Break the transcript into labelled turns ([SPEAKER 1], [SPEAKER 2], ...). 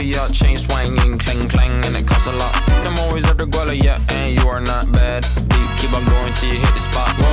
[SPEAKER 1] yacht, chain swinging, clang clang, and it costs a lot. I'm always after Guala, yeah, and you are not bad. Deep, keep on going till you hit the spot.